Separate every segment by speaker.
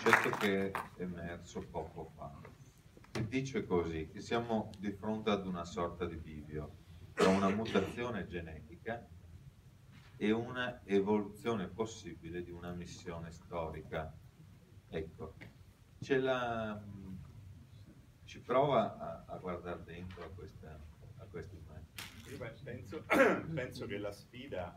Speaker 1: concetto che è emerso poco fa, che dice così, che siamo di fronte ad una sorta di bivio tra una mutazione genetica e una evoluzione possibile di una missione storica. Ecco, ci prova a guardare dentro a questa immagine.
Speaker 2: Io penso che la sfida...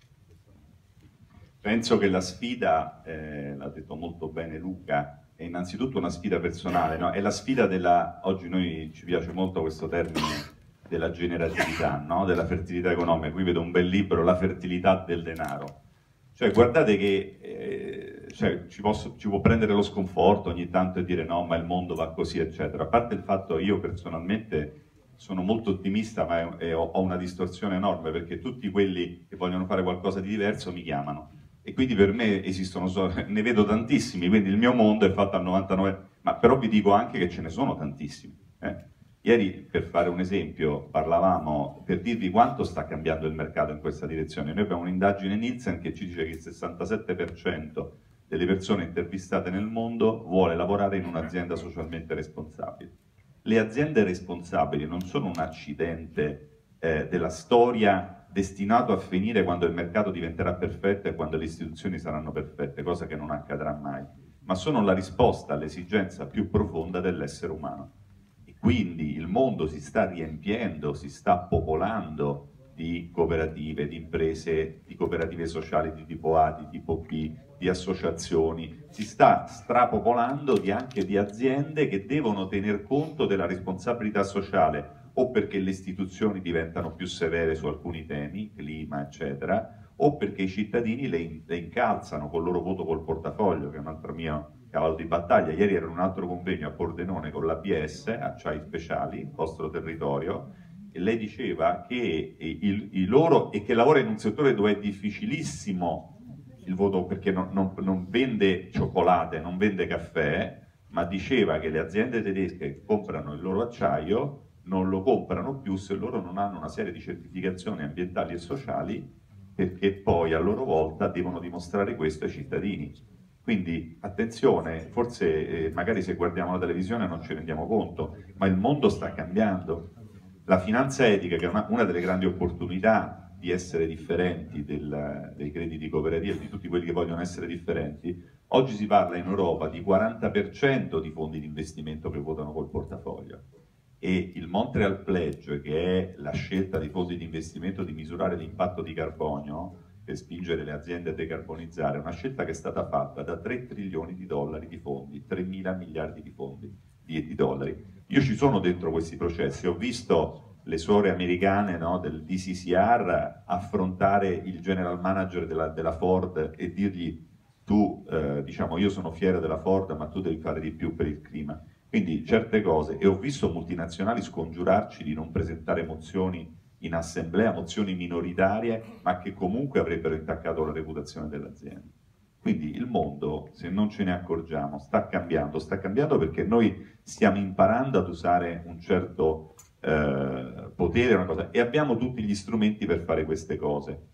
Speaker 2: Penso che la sfida, l'ha detto molto bene Luca, è innanzitutto una sfida personale, no? È la sfida della, oggi noi ci piace molto questo termine della generatività, no? Della fertilità economica. Qui vedo un bel libro, La fertilità del denaro. Cioè guardate che cioè, ci può prendere lo sconforto ogni tanto e dire no, ma il mondo va così, eccetera. A parte il fatto io personalmente sono molto ottimista, ma ho una distorsione enorme, perché tutti quelli che vogliono fare qualcosa di diverso mi chiamano. E quindi per me esistono, ne vedo tantissimi, quindi il mio mondo è fatto al 99%, ma però vi dico anche che ce ne sono tantissimi. Ieri, per fare un esempio, parlavamo, per dirvi quanto sta cambiando il mercato in questa direzione, noi abbiamo un'indagine Nielsen che ci dice che il 67% delle persone intervistate nel mondo vuole lavorare in un'azienda socialmente responsabile. Le aziende responsabili non sono un accidente della storia destinato a finire quando il mercato diventerà perfetto e quando le istituzioni saranno perfette, cosa che non accadrà mai, ma sono la risposta all'esigenza più profonda dell'essere umano. E quindi il mondo si sta riempiendo, si sta popolando di cooperative, di imprese, di cooperative sociali di tipo A, di tipo B, di associazioni, si sta strapopolando anche di aziende che devono tener conto della responsabilità sociale, o perché le istituzioni diventano più severe su alcuni temi, clima, eccetera, o perché i cittadini le incalzano col loro voto col portafoglio, che è un altro mio cavallo di battaglia. Ieri era un altro convegno a Pordenone con l'ABS, Acciai Speciali, il vostro territorio, e lei diceva che i loro, e che lavora in un settore dove è difficilissimo il voto, perché non vende cioccolate, non vende caffè, ma diceva che le aziende tedesche che comprano il loro acciaio non lo comprano più se loro non hanno una serie di certificazioni ambientali e sociali, perché poi a loro volta devono dimostrare questo ai cittadini. Quindi attenzione, forse magari se guardiamo la televisione non ci rendiamo conto, ma il mondo sta cambiando. La finanza etica, che è una delle grandi opportunità di essere differenti dei crediti cooperativi, di tutti quelli che vogliono essere differenti, oggi si parla in Europa di 40% di fondi di investimento che votano col portafoglio. E il Montreal Pledge, che è la scelta dei fondi di investimento di misurare l'impatto di carbonio per spingere le aziende a decarbonizzare, è una scelta che è stata fatta da 3 trilioni di dollari di fondi, 3.000 miliardi di fondi di dollari. Io ci sono dentro questi processi, ho visto le suore americane, no, del DCCR affrontare il general manager della Ford e dirgli tu, diciamo, io sono fiero della Ford, ma tu devi fare di più per il clima. Quindi certe cose, e ho visto multinazionali scongiurarci di non presentare mozioni in assemblea, mozioni minoritarie, ma che comunque avrebbero intaccato la reputazione dell'azienda. Quindi il mondo, se non ce ne accorgiamo, sta cambiando perché noi stiamo imparando ad usare un certo potere, una cosa, e abbiamo tutti gli strumenti per fare queste cose.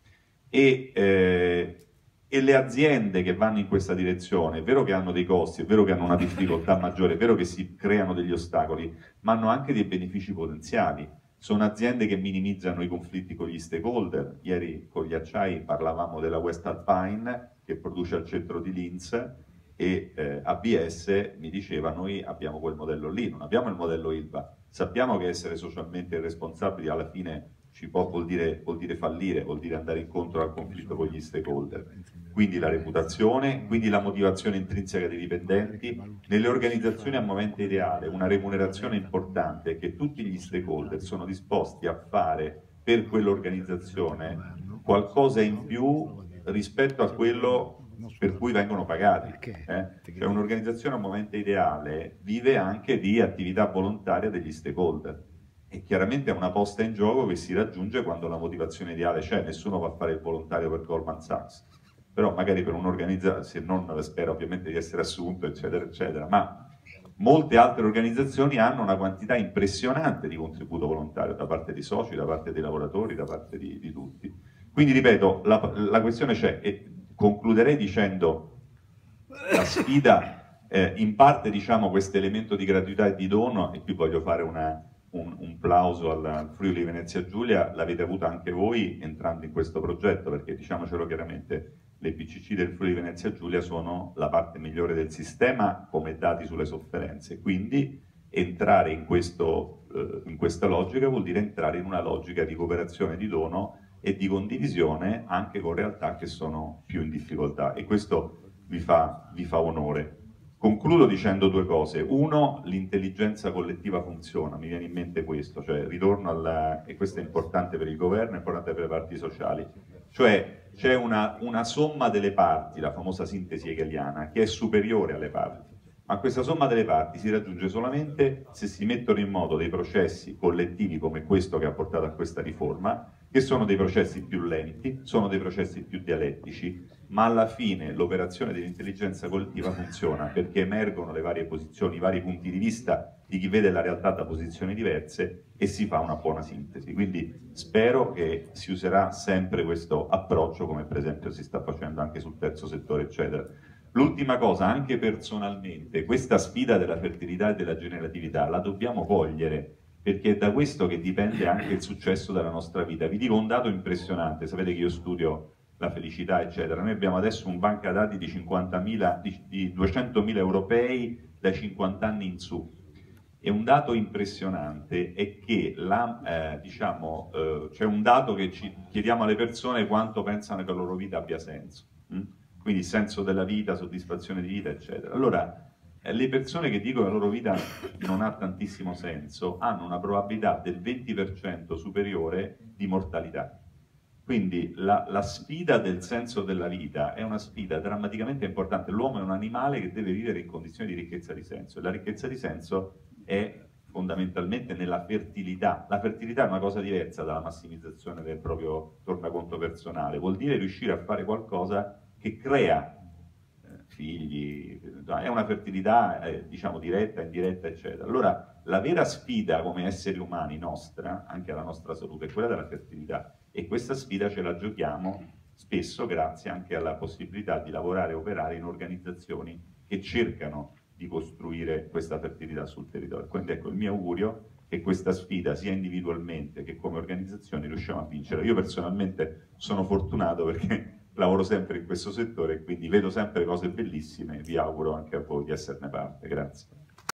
Speaker 2: E le aziende che vanno in questa direzione, è vero che hanno dei costi, è vero che hanno una difficoltà maggiore, è vero che si creano degli ostacoli, ma hanno anche dei benefici potenziali. Sono aziende che minimizzano i conflitti con gli stakeholder. Ieri con gli acciai parlavamo della West Alpine, che produce al centro di Linz, e ABS mi diceva noi abbiamo quel modello lì, non abbiamo il modello ILVA. Sappiamo che essere socialmente responsabili alla fine vuol dire fallire, vuol dire andare incontro al conflitto con gli stakeholder. Quindi la reputazione, quindi la motivazione intrinseca dei dipendenti. Nelle organizzazioni a movente ideale una remunerazione importante è che tutti gli stakeholder sono disposti a fare per quell'organizzazione qualcosa in più rispetto a quello per cui vengono pagati. Cioè un'organizzazione a movente ideale vive anche di attività volontaria degli stakeholder. E chiaramente è una posta in gioco che si raggiunge quando la motivazione ideale c'è, nessuno va a fare il volontario per Goldman Sachs, però magari per un'organizzazione, se non spera ovviamente di essere assunto, eccetera, eccetera, ma molte altre organizzazioni hanno una quantità impressionante di contributo volontario da parte dei soci, da parte dei lavoratori, da parte di tutti. Quindi ripeto, la questione c'è, e concluderei dicendo la sfida In parte, diciamo, questo elemento di gratuità e di dono, e qui voglio fare un plauso al Friuli Venezia Giulia, l'avete avuta anche voi entrando in questo progetto, perché diciamocelo chiaramente, le PCC del Friuli Venezia Giulia sono la parte migliore del sistema come dati sulle sofferenze, quindi entrare in questa logica vuol dire entrare in una logica di cooperazione, di dono e di condivisione anche con realtà che sono più in difficoltà, e questo vi fa onore. Concludo dicendo due cose. Uno, l'intelligenza collettiva funziona, mi viene in mente questo, cioè ritorno e questo è importante per il governo, è importante per le parti sociali, cioè c'è una somma delle parti, la famosa sintesi hegeliana, che è superiore alle parti, ma questa somma delle parti si raggiunge solamente se si mettono in moto dei processi collettivi come questo che ha portato a questa riforma, che sono dei processi più lenti, sono dei processi più dialettici, ma alla fine l'operazione dell'intelligenza collettiva funziona perché emergono le varie posizioni, i vari punti di vista di chi vede la realtà da posizioni diverse e si fa una buona sintesi. Quindi spero che si userà sempre questo approccio, come per esempio si sta facendo anche sul terzo settore, eccetera. L'ultima cosa, anche personalmente, questa sfida della fertilità e della generatività la dobbiamo cogliere, perché è da questo che dipende anche il successo della nostra vita. Vi dico un dato impressionante, sapete che io studio la felicità, eccetera. Noi abbiamo adesso un banca dati di 200.000 europei dai 50 anni in su. E un dato impressionante è che c'è un dato che chiediamo alle persone quanto pensano che la loro vita abbia senso. Quindi senso della vita, soddisfazione di vita, eccetera. Allora, le persone che dicono che la loro vita non ha tantissimo senso hanno una probabilità del 20% superiore di mortalità. Quindi la sfida del senso della vita è una sfida drammaticamente importante. L'uomo è un animale che deve vivere in condizioni di ricchezza di senso, e la ricchezza di senso è fondamentalmente nella fertilità. La fertilità è una cosa diversa dalla massimizzazione del proprio tornaconto personale, vuol dire riuscire a fare qualcosa che crea figli, è una fertilità diciamo diretta, indiretta, eccetera. Allora la vera sfida come esseri umani nostra, anche alla nostra salute, è quella della fertilità, e questa sfida ce la giochiamo spesso grazie anche alla possibilità di lavorare e operare in organizzazioni che cercano di costruire questa fertilità sul territorio. Quindi ecco, il mio augurio è che questa sfida sia individualmente che come organizzazione riusciamo a vincere. Io personalmente sono fortunato perché lavoro sempre in questo settore e quindi vedo sempre cose bellissime e vi auguro anche a voi di esserne parte. Grazie.